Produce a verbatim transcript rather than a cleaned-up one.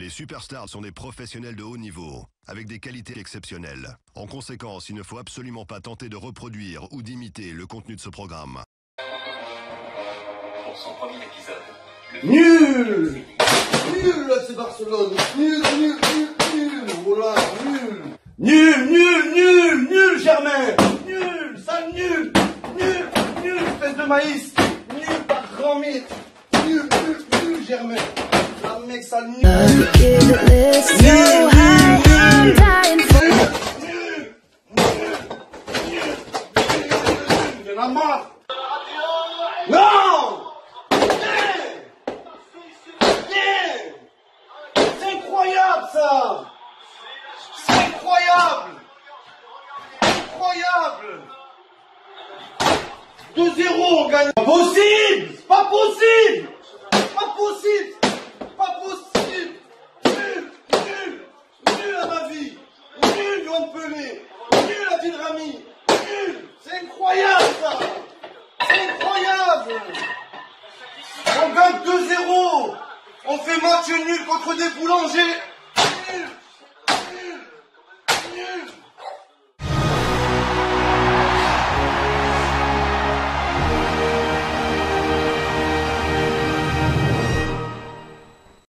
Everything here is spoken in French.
Les superstars sont des professionnels de haut niveau, avec des qualités exceptionnelles. En conséquence, il ne faut absolument pas tenter de reproduire ou d'imiter le contenu de ce programme. Pour son premier épisode. Nul Nul, là, c'est Barcelone. Nul, nul, nul, nul. Voilà, nul. Nul, nul, nul, nul, Germain. Nul, sale nul. Nul, nul, espèce de maïs. Nul, par grand mythe. Nul, nul, nul, Germain. Un mec sale nul. Nul, nul, nul, nul, nul, nul. Il y en a marre. Non! C'est incroyable ça! C'est incroyable! Incroyable! deux zéro on gagne! Pas possible! Pas possible! Pas possible! Pas possible! Nul! Nul! Nul à ma vie! Nul Yoann Pelé! Nul à Rami! Nul! C'est incroyable ça! C'est incroyable! On gagne deux zéro! On fait match nul contre des boulangers! Nul!